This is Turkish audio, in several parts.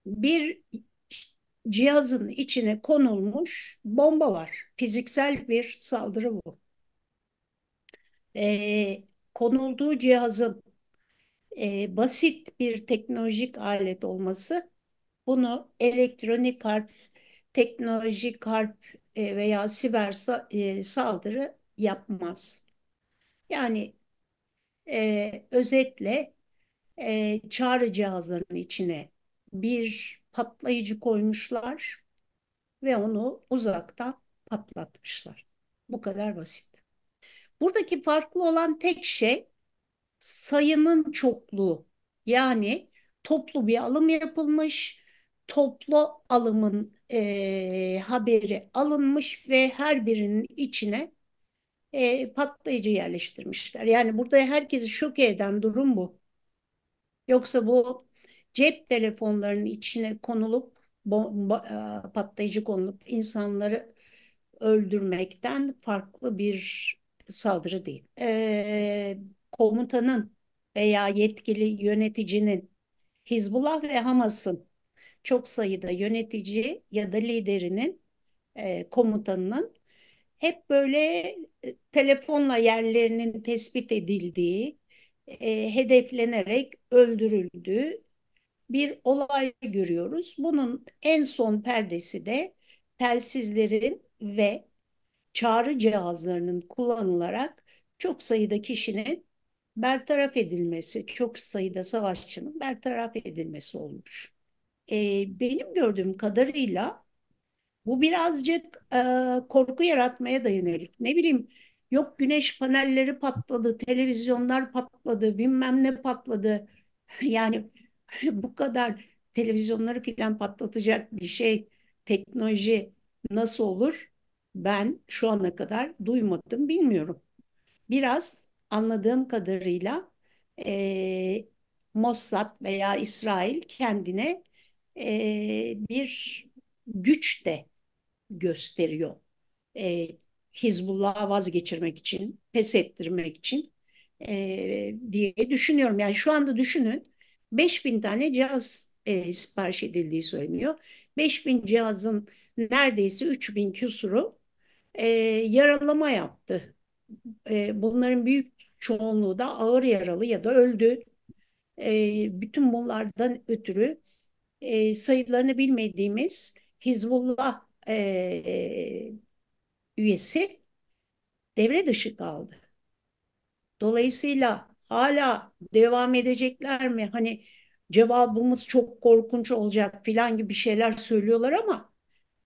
bir cihazın içine konulmuş bomba var. Fiziksel bir saldırı bu. Konulduğu cihazın basit bir teknolojik alet olması bunu elektronik harp, teknolojik harp veya siber saldırı yapmaz. Yani özetle çağrı cihazlarının içine bir patlayıcı koymuşlar ve onu uzaktan patlatmışlar. Bu kadar basit. Buradaki farklı olan tek şey sayının çokluğu. Yani toplu bir alım yapılmış, toplu alımın haberi alınmış ve her birinin içine patlayıcı yerleştirmişler. Yani burada herkesi şok eden durum bu. Yoksa bu cep telefonlarının içine konulup patlayıcı konulup insanları öldürmekten farklı bir saldırı değil. Komutanın veya yetkili yöneticinin Hizbullah ve Hamas'ın çok sayıda yönetici ya da liderinin komutanının hep böyle telefonla yerlerinin tespit edildiği, hedeflenerek öldürüldüğü bir olay görüyoruz. Bunun en son perdesi de telsizlerin ve çağrı cihazlarının kullanılarak çok sayıda kişinin bertaraf edilmesi, çok sayıda savaşçının bertaraf edilmesi olmuş. Benim gördüğüm kadarıyla bu birazcık korku yaratmaya da yönelik. Ne bileyim, yok güneş panelleri patladı, televizyonlar patladı, bilmem ne patladı. Yani bu kadar televizyonları filan patlatacak bir şey, teknoloji nasıl olur? Ben şu ana kadar duymadım, bilmiyorum. Biraz anladığım kadarıyla e, Mossad veya İsrail kendine bir güç de gösteriyor. E, Hizbullah'ı vazgeçirmek için, pes ettirmek için diye düşünüyorum. Yani şu anda düşünün, 5.000 tane cihaz sipariş edildiği söyleniyor. 5.000 cihazın neredeyse 3.000 küsuru yaralama yaptı. Bunların büyük çoğunluğu da ağır yaralı ya da öldü. Bütün bunlardan ötürü sayılarını bilmediğimiz Hizbullah üyesi devre dışı kaldı. Dolayısıyla hala devam edecekler mi? Hani cevabımız çok korkunç olacak filan gibi şeyler söylüyorlar ama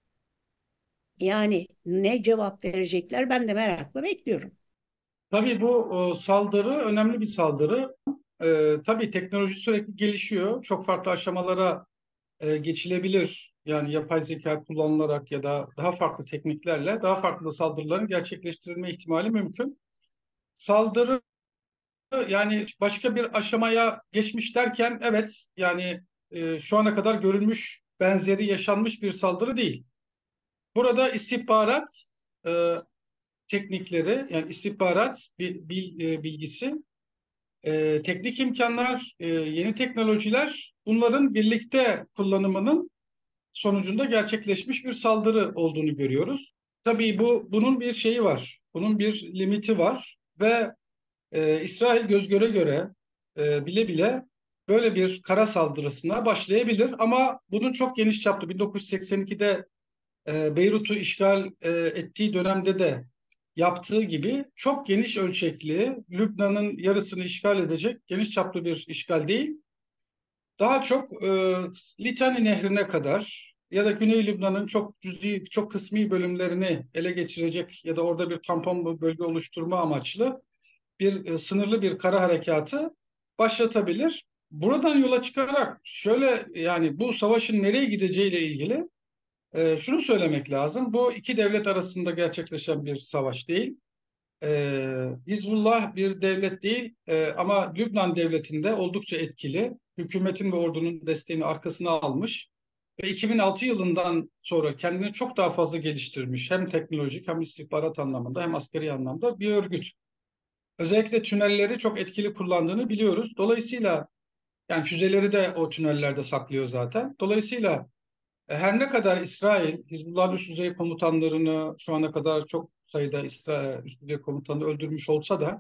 yani ne cevap verecekler ben de merakla bekliyorum. Tabii bu saldırı önemli bir saldırı. Tabii teknoloji sürekli gelişiyor. Çok farklı aşamalara geçilebilir. Yani yapay zeka kullanılarak ya da daha farklı tekniklerle daha farklı saldırıların gerçekleştirilme ihtimali mümkün. Saldırı yani başka bir aşamaya geçmiş derken evet yani şu ana kadar görülmüş benzeri yaşanmış bir saldırı değil. Burada istihbarat e, teknikleri yani istihbarat bilgisi, teknik imkanlar, yeni teknolojiler bunların birlikte kullanımının sonucunda gerçekleşmiş bir saldırı olduğunu görüyoruz. Tabii bunun bir şeyi var. Bunun bir limiti var ve İsrail göz göre göre bile bile böyle bir kara saldırısına başlayabilir ama bunun çok geniş çaplı 1982'de Beyrut'u işgal ettiği dönemde de yaptığı gibi çok geniş ölçekli Lübnan'ın yarısını işgal edecek geniş çaplı bir işgal değil. Daha çok Litani Nehri'ne kadar ya da Güney Lübnan'ın çok cüzi, çok kısmi bölümlerini ele geçirecek ya da orada bir tampon bölge oluşturma amaçlı sınırlı bir kara harekatı başlatabilir. Buradan yola çıkarak şöyle yani bu savaşın nereye gideceğiyle ilgili şunu söylemek lazım. Bu iki devlet arasında gerçekleşen bir savaş değil. Hizbullah bir devlet değil ama Lübnan devletinde oldukça etkili. Hükümetin ve ordunun desteğini arkasına almış ve 2006 yılından sonra kendini çok daha fazla geliştirmiş. Hem teknolojik hem istihbarat anlamında hem askeri anlamda bir örgüt. Özellikle tünelleri çok etkili kullandığını biliyoruz. Dolayısıyla Yani füzeleri de o tünellerde saklıyor zaten. Dolayısıyla her ne kadar İsrail, Hizbullah'ın üst düzey komutanlarını şu ana kadar çok sayıda üst düzey komutanı öldürmüş olsa da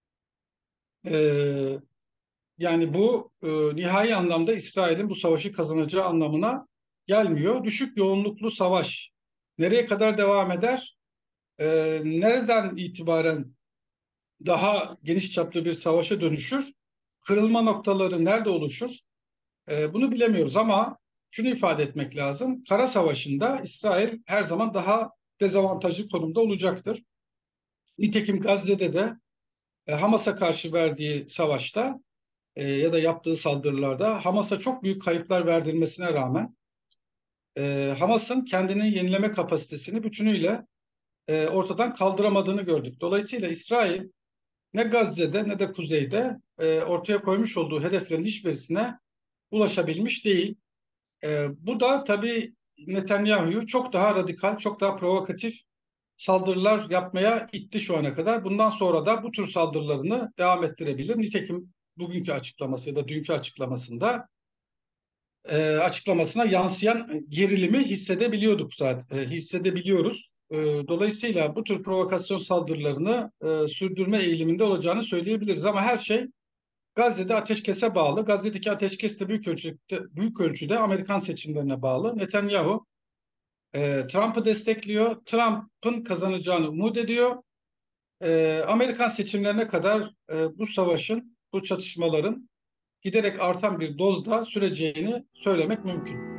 e, yani bu nihai anlamda İsrail'in bu savaşı kazanacağı anlamına gelmiyor. Düşük yoğunluklu savaş nereye kadar devam eder? Nereden itibaren daha geniş çaplı bir savaşa dönüşür? Kırılma noktaları nerede oluşur? Bunu bilemiyoruz ama şunu ifade etmek lazım. Kara Savaşı'nda İsrail her zaman daha dezavantajlı konumda olacaktır. Nitekim Gazze'de de Hamas'a karşı verdiği savaşta ya da yaptığı saldırılarda Hamas'a çok büyük kayıplar verdirmesine rağmen Hamas'ın kendini yenileme kapasitesini bütünüyle ortadan kaldıramadığını gördük. Dolayısıyla İsrail ne Gazze'de ne de kuzeyde ortaya koymuş olduğu hedeflerin hiçbirisine ulaşabilmiş değil. Bu da tabii Netanyahu'yu çok daha radikal, çok daha provokatif saldırılar yapmaya itti şu ana kadar. Bundan sonra da bu tür saldırılarını devam ettirebilir. Nitekim bugünkü açıklaması ya da dünkü açıklamasında açıklamasına yansıyan gerilimi hissedebiliyorduk zaten, hissedebiliyoruz. Dolayısıyla bu tür provokasyon saldırılarını sürdürme eğiliminde olacağını söyleyebiliriz. Ama her şey Gazze'de ateşkese bağlı. Gazze'deki ateşkes de büyük ölçüde Amerikan seçimlerine bağlı. Netanyahu Trump'ı destekliyor. Trump'ın kazanacağını umut ediyor. Amerikan seçimlerine kadar bu savaşın, bu çatışmaların giderek artan bir dozda süreceğini söylemek mümkün.